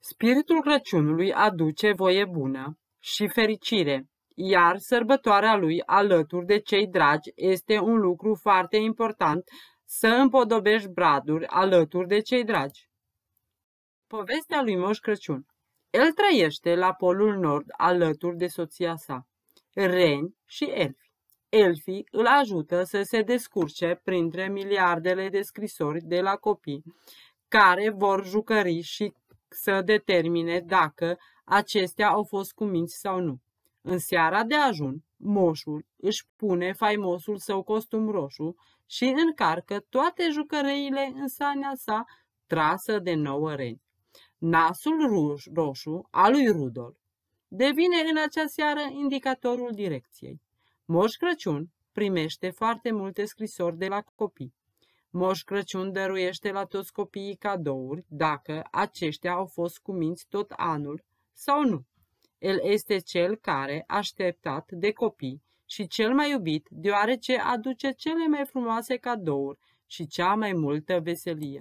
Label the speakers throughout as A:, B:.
A: Spiritul Crăciunului aduce voie bună și fericire, iar sărbătoarea lui alături de cei dragi este un lucru foarte important, să împodobești braduri alături de cei dragi. Povestea lui Moș Crăciun. El trăiește la Polul Nord alături de soția sa, reni și elfi. Elfii îl ajută să se descurce printre miliardele de scrisori de la copii care vor jucări și să determine dacă acestea au fost cuminți sau nu. În seara de ajun, moșul își pune faimosul său costum roșu și încarcă toate jucăriile în sania sa trasă de 9 reni. Nasul roșu al lui Rudolf devine în acea seară indicatorul direcției. Moș Crăciun primește foarte multe scrisori de la copii. Moș Crăciun dăruiește la toți copiii cadouri dacă aceștia au fost cuminți tot anul sau nu. El este cel care, așteptat de copii și cel mai iubit, deoarece aduce cele mai frumoase cadouri și cea mai multă veselie.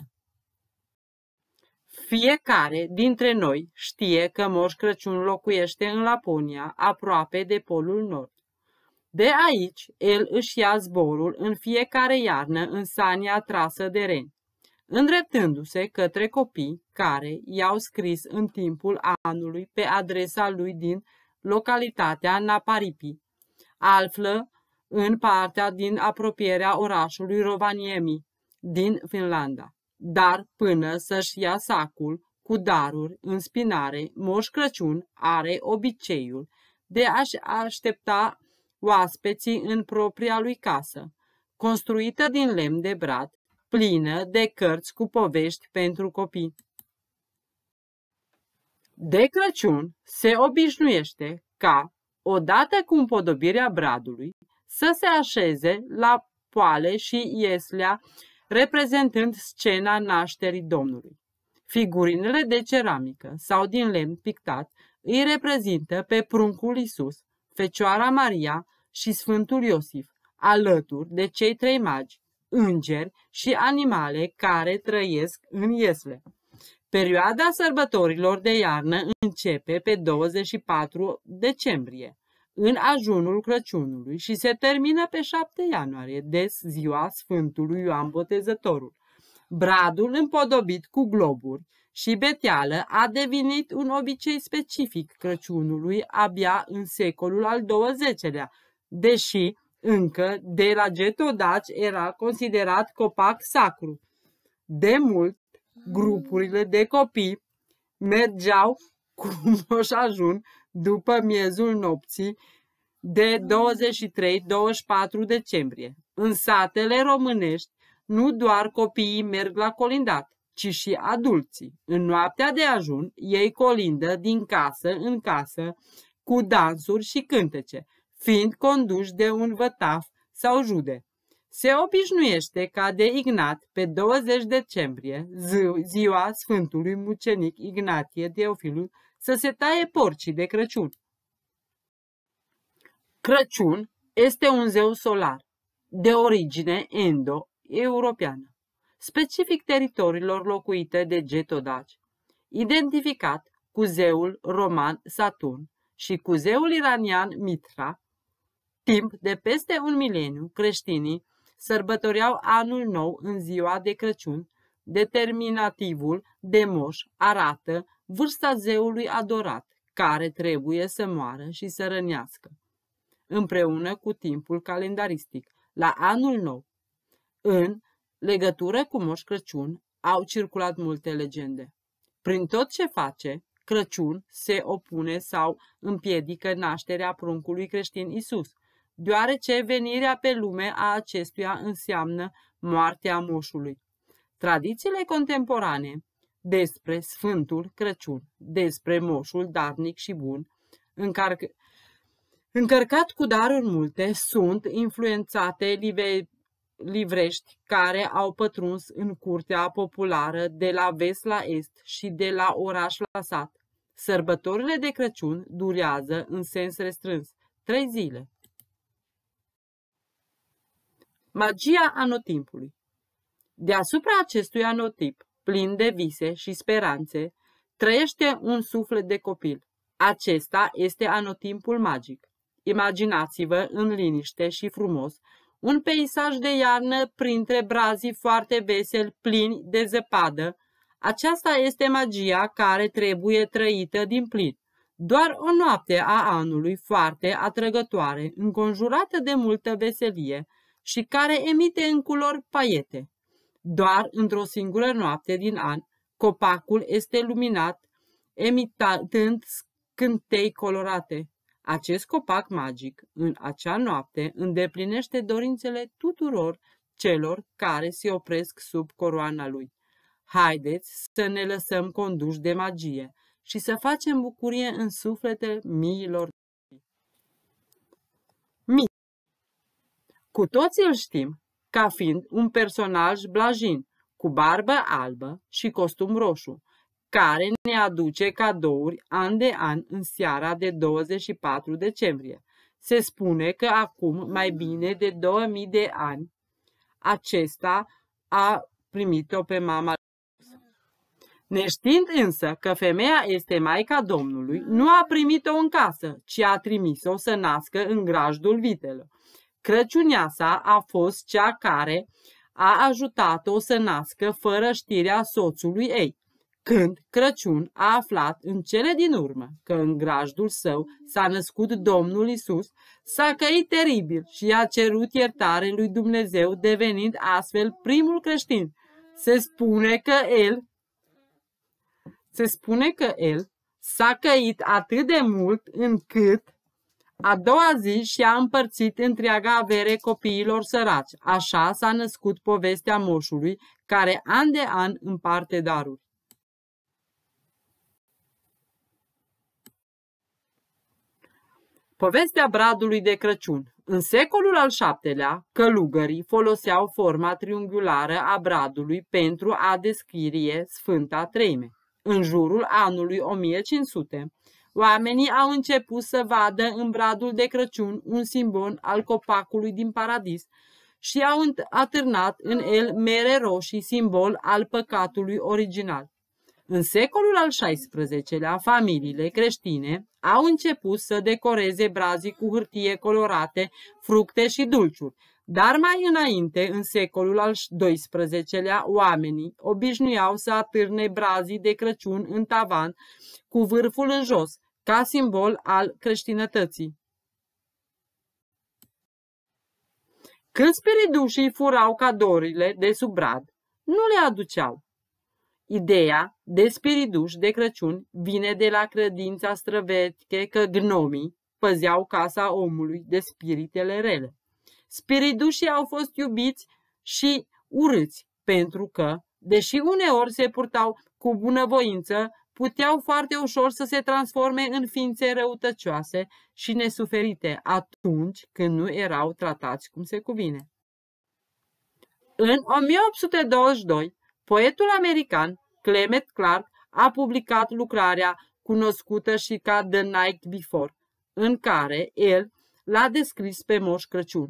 A: Fiecare dintre noi știe că Moș Crăciun locuiește în Laponia, aproape de Polul Nord. De aici, el își ia zborul în fiecare iarnă în sania trasă de reni, îndreptându-se către copii care i-au scris în timpul anului pe adresa lui din localitatea Naparipi, află în partea din apropierea orașului Rovaniemi, din Finlanda. Dar până să-și ia sacul cu daruri în spinare, Moș Crăciun are obiceiul de a-și aștepta oaspeții în propria lui casă, construită din lemn de brad, plină de cărți cu povești pentru copii. De Crăciun se obișnuiește ca, odată cu împodobirea bradului, să se așeze la poale și ieslea, reprezentând scena nașterii Domnului. Figurinele de ceramică sau din lemn pictat îi reprezintă pe pruncul Iisus, Fecioara Maria și Sfântul Iosif, alături de cei 3 magi, îngeri și animale care trăiesc în iesle. Perioada sărbătorilor de iarnă începe pe 24 decembrie, în ajunul Crăciunului, și se termină pe 7 ianuarie, de ziua Sfântului Ioan Botezătorul. Bradul împodobit cu globuri și beteală a devenit un obicei specific Crăciunului abia în secolul al XX-lea, deși încă de la Getodaci era considerat copac sacru. De mult, grupurile de copii mergeau cu Moș Ajun după miezul nopții de 23-24 decembrie. În satele românești, nu doar copiii merg la colindat, ci și adulții. În noaptea de ajun, ei colindă din casă în casă cu dansuri și cântece, fiind conduși de un vătaf sau jude. Se obișnuiește ca de Ignat, pe 20 decembrie, ziua Sfântului Mucenic Ignatie Teofilul, să se taie porcii de Crăciun. Crăciun este un zeu solar, de origine indo-europeană, specific teritoriilor locuite de getodaci, identificat cu zeul roman Saturn și cu zeul iranian Mitra. Timp de peste un mileniu, creștinii sărbătoreau anul nou în ziua de Crăciun. Determinativul de moș arată vârsta zeului adorat, care trebuie să moară și să rănească, împreună cu timpul calendaristic, la anul nou. În legătură cu Moș Crăciun au circulat multe legende. Prin tot ce face, Crăciun se opune sau împiedică nașterea pruncului creștin Iisus, deoarece venirea pe lume a acestuia înseamnă moartea moșului. Tradițiile contemporane despre Sfântul Crăciun, despre moșul darnic și bun, încărcat cu daruri multe, sunt influențate livrești care au pătruns în curtea populară de la vest la est și de la oraș la sat. Sărbătorile de Crăciun durează în sens restrâns 3 zile. Magia anotimpului. Deasupra acestui anotip, plin de vise și speranțe, trăiește un suflet de copil. Acesta este anotimpul magic. Imaginați-vă în liniște și frumos un peisaj de iarnă printre brazii foarte veseli plini de zăpadă. Aceasta este magia care trebuie trăită din plin. Doar o noapte a anului foarte atrăgătoare, înconjurată de multă veselie și care emite în culori paiete. Doar într-o singură noapte din an, copacul este luminat, emitând scântei colorate. Acest copac magic, în acea noapte, îndeplinește dorințele tuturor celor care se opresc sub coroana lui. Haideți să ne lăsăm conduși de magie și să facem bucurie în sufletele miilor. Cu toții îl știm ca fiind un personaj blajin, cu barbă albă și costum roșu, care ne aduce cadouri an de an în seara de 24 decembrie. Se spune că acum mai bine de 2000 de ani acesta a primit-o pe mama. Neștiind însă că femeia este Maica Domnului, nu a primit-o în casă, ci a trimis-o să nască în grajdul vitelor. Crăciuneasa a fost cea care a ajutat-o să nască fără știrea soțului ei. Când Crăciun a aflat în cele din urmă că în grajdul său s-a născut Domnul Isus, s-a căit teribil și a cerut iertare lui Dumnezeu, devenind astfel primul creștin. Se spune că el s-a căit atât de mult încât a doua zi și-a împărțit întreaga avere copiilor săraci. Așa s-a născut povestea moșului, care an de an împarte daruri. Povestea bradului de Crăciun. În secolul al VII-lea, călugării foloseau forma triunghiulară a bradului pentru a descrie Sfânta Treime. În jurul anului 1500, oamenii au început să vadă în bradul de Crăciun un simbol al copacului din paradis și au atârnat în el mere roșii, simbol al păcatului original. În secolul al XVI-lea, familiile creștine au început să decoreze brazii cu hârtie colorate, fructe și dulciuri, dar mai înainte, în secolul al XII-lea, oamenii obișnuiau să atârne brazii de Crăciun în tavan cu vârful în jos, ca simbol al creștinătății. Când spiridușii furau cadourile de sub brad, nu le aduceau. Ideea de spiriduș de Crăciun vine de la credința străveche că gnomii păzeau casa omului de spiritele rele. Spiridușii au fost iubiți și urâți pentru că, deși uneori se purtau cu bunăvoință, puteau foarte ușor să se transforme în ființe răutăcioase și nesuferite atunci când nu erau tratați cum se cuvine. În 1822, poetul american Clement Clark a publicat lucrarea cunoscută și ca The Night Before, în care el l-a descris pe Moș Crăciun.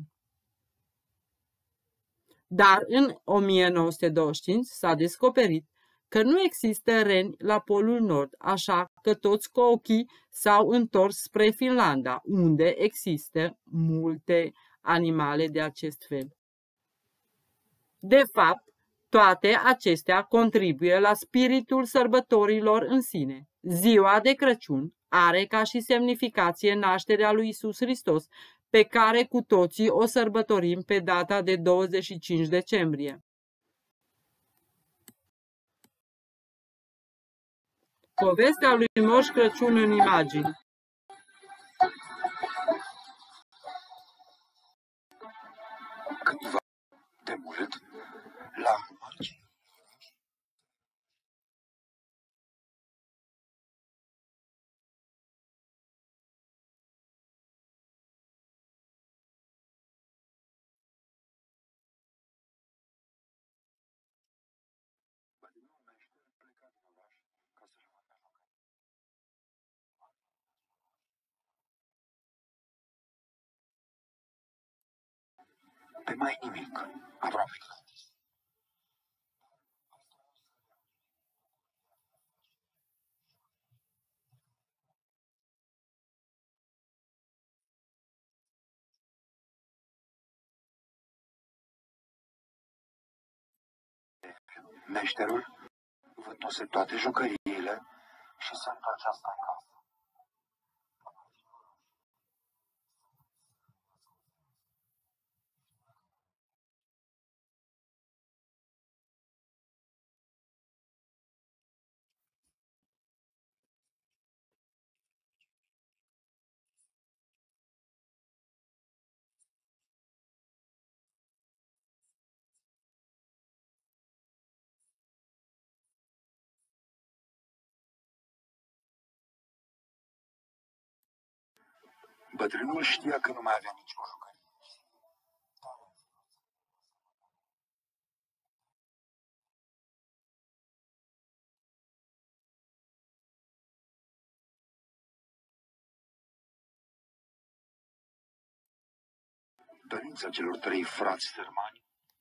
A: Dar în 1925 s-a descoperit că nu există reni la Polul Nord, așa că toți cu ochii s-au întors spre Finlanda, unde există multe animale de acest fel. De fapt, toate acestea contribuie la spiritul sărbătorilor în sine. Ziua de Crăciun are ca și semnificație nașterea lui Isus Hristos, pe care cu toții o sărbătorim pe data de 25 decembrie. Povestea lui Moș Crăciun în imagini.
B: Cândva de mult, la margine. Pe mai nimic, aproape. Meșterul vânduse toate jucăriile și se întoarcea în casă. Bătrânul știa că nu mai avea nicio jucărie. Dorința celor trei frați sărmani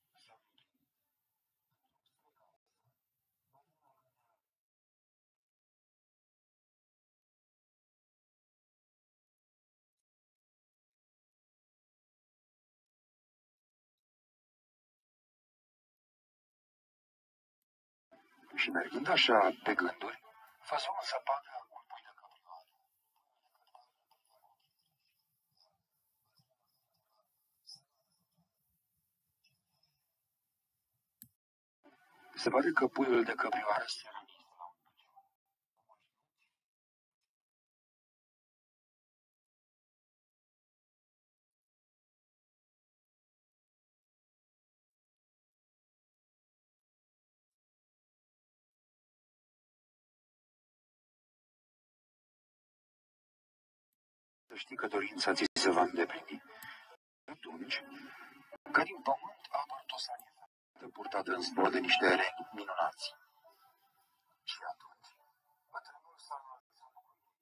B: și mergând așa pe gânduri, văzu în zăpadă un pui de căprioare. Se pare că puiul de căprioare se rănise la un picior. Să știi că dorința ți se va îndeplini. Atunci, ca din pământ a apărut o sanietă purtată în zbor de niște reni minunați. Și atunci, bătrânul s-a înălțat cu ei.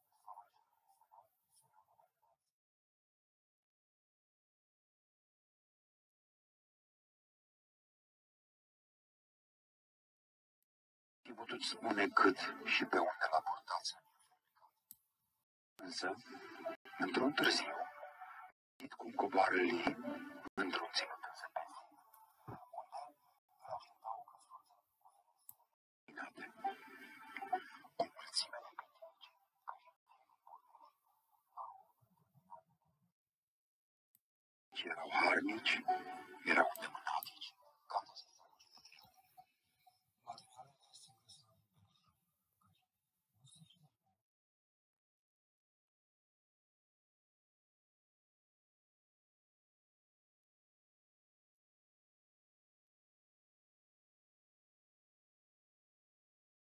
B: Fi putut spune cât și pe unde l-a purtat sanietă. Însă, într-un târziu, văzut cum coboară lei într-un ținut înzăpezit, unde așteptau căsuțe minate. O mulțime de pitici, ce erau harnici, erau îndemânatici, gata să se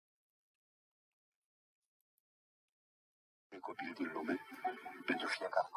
B: copil din lume, pentru fiecare